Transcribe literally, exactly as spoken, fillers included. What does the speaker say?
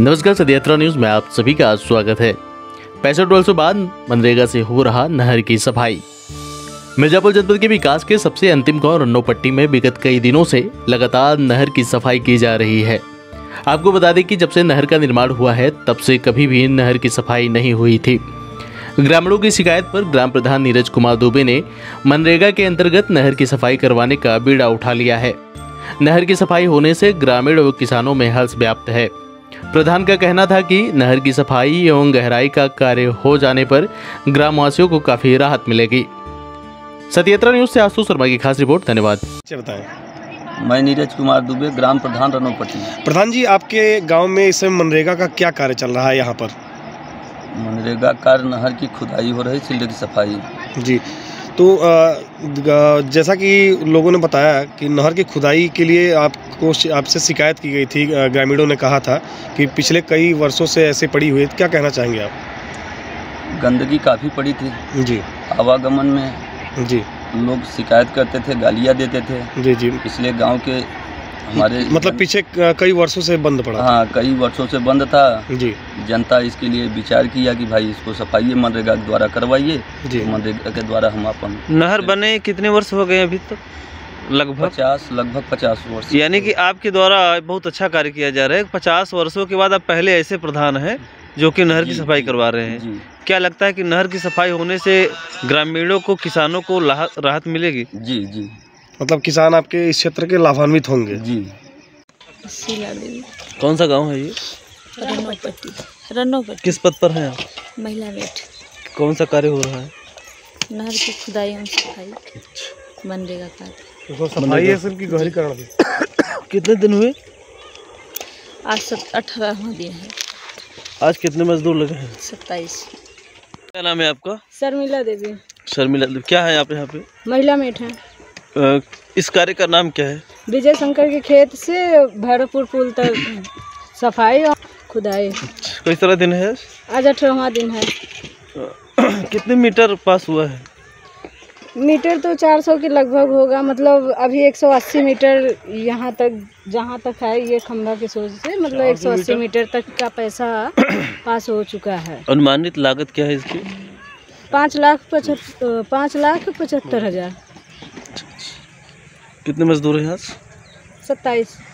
नमस्कार, सदयात्रा न्यूज में आप सभी का स्वागत है। पैंसठ वर्षों बाद मनरेगा से हो रहा नहर की सफाई। मिर्जापुर जनपद के विकास के सबसे अंतिम गांव रन्नोपट्टी में विगत कई दिनों से लगातार नहर की सफाई की जा रही है। आपको बता दें कि जब से नहर का निर्माण हुआ है तब से कभी भी नहर की सफाई नहीं हुई थी। ग्रामीणों की शिकायत पर ग्राम प्रधान नीरज कुमार दुबे ने मनरेगा के अंतर्गत नहर की सफाई करवाने का बीड़ा उठा लिया है। नहर की सफाई होने से ग्रामीण व किसानों में हर्ष व्याप्त है। प्रधान का कहना था कि नहर की सफाई एवं गहराई का कार्य हो जाने पर ग्रामवासियों को काफी राहत मिलेगी। सदयात्रा न्यूज से आशु शर्मा की खास रिपोर्ट। धन्यवाद। बताएं। मैं नीरज कुमार दुबे, ग्राम प्रधान रन्नोपट्टी। प्रधान जी, आपके गांव में इस समय मनरेगा का क्या कार्य चल रहा है यहाँ पर? मनरेगा कार्य नहर की खुदाई हो रही, सील्ड की सफाई। जी, तो जैसा कि लोगों ने बताया कि नहर की खुदाई के लिए आपको आपसे शिकायत की गई थी। ग्रामीणों ने कहा था कि पिछले कई वर्षों से ऐसे पड़ी हुई है। क्या कहना चाहेंगे आप? गंदगी काफ़ी पड़ी थी जी, आवागमन में। जी, लोग शिकायत करते थे, गालियाँ देते थे। जी जी इसलिए गांव के हमारे मतलब पीछे कई वर्षों से बंद पड़ा। हाँ, कई वर्षों से बंद था। जी, जनता इसके लिए विचार किया कि भाई इसको सफाई मनरेगा के द्वारा करवाइए। जी, मनरेगा के द्वारा हम अपन नहर बने कितने वर्ष हो गए अभी तक? लगभग पचास लगभग पचास वर्ष। यानी कि आपके द्वारा बहुत अच्छा कार्य किया जा रहा है। पचास वर्षों के बाद आप पहले ऐसे प्रधान हैं जो कि नहर की सफाई करवा रहे हैं। जी। क्या लगता है कि नहर की सफाई होने से ग्रामीणों को, किसानों को राहत मिलेगी? जी जी मतलब किसान आपके इस क्षेत्र के लाभान्वित होंगे। जी। शीला देवी। कौन सा गांव है ये? रन्नोपट्टी। रन्नोपट्टी। किस पद पर हैं आप? महिला मेट। कौन सा कार्य हो रहा है? नहर की खुदाई एवं सफाई, मनरेगा कार्य। तो सफाई है सिर्फ की गहरीकरण भी। कितने दिन हुए? आज सब अठारहवां दिन है। आज कितने मजदूर लगे हैं? सत्ताईस। क्या नाम है आपका? शर्मिला देवी। शर्मिला देवी। क्या है आप यहाँ पे? महिला मेट है। आ, इस कार्य का नाम क्या है? विजय शंकर के खेत से भैरवपुर पुल तक सफाई और खुदाई। किस तरह दिन है? आज अठारहवां दिन है। कितने मीटर पास हुआ है? मीटर तो चार सौ के लगभग होगा। मतलब अभी एक सौ अस्सी मीटर यहाँ तक, जहाँ तक है ये खंभा के सोच से, मतलब एक सौ अस्सी मीटर तक का पैसा पास हो चुका है। अनुमानित लागत क्या है इसकी? पाँच लाख पचहत्तर पाँच लाख पचहत्तर हजार। कितने मजदूर हैं आज? सत्ताईस।